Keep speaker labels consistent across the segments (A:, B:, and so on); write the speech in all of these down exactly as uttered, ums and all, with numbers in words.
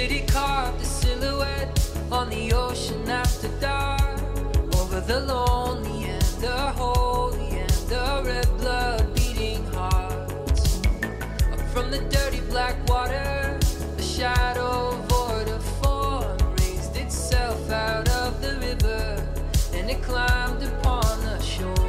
A: city carved a silhouette on the ocean after dark, over the lonely and the holy and the red blood beating hearts. Up from the dirty black water, a shadow void of form raised itself out of the river, and it climbed upon the shore.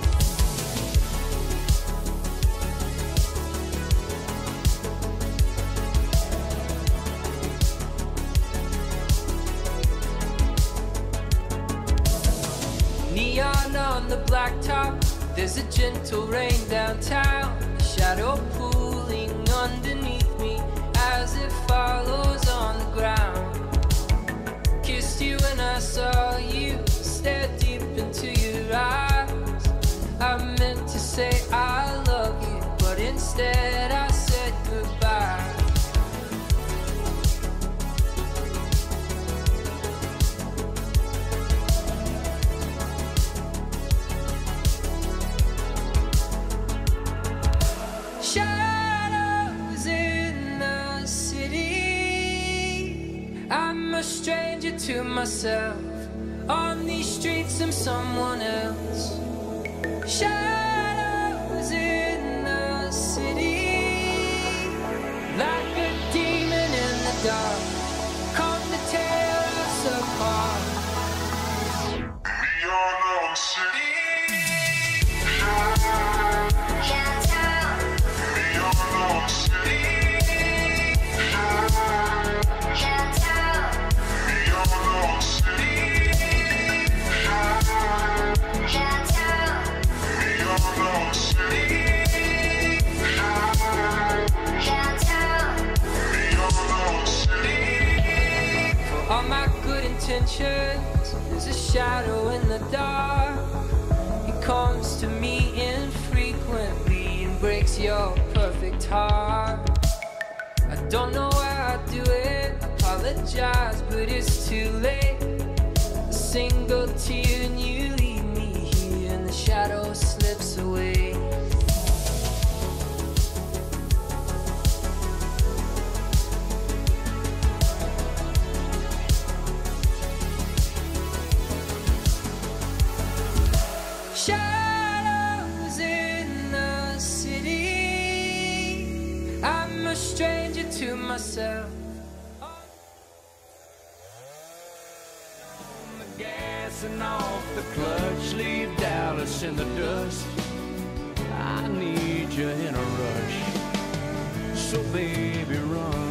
A: Neon on the blacktop, there's a gentle rain downtown, a shadow pooling underneath me as it follows on the ground. Kissed you when I saw you, stared deep into your eyes. I meant to say I love you, but instead I said goodbye. Shadows in the city, I'm a stranger to myself. On these streets I'm someone else. Shadows in the city, like a demon in the dark, come to tear us apart. Neon city. All my good intentions, there's a shadow in the dark. He comes to me infrequently and breaks your perfect heart. I don't know why I do it, apologize, but it's too late. A single tear and you leave me here, and the shadow slips away. Shadows in the city, I'm a stranger to myself.
B: On the gas and off the clutch, leave Dallas in the dust. I need you in a rush, so baby run.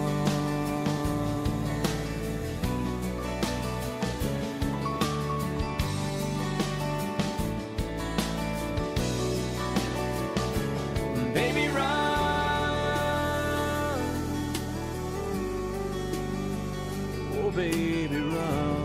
B: Baby, run. Oh, baby, run.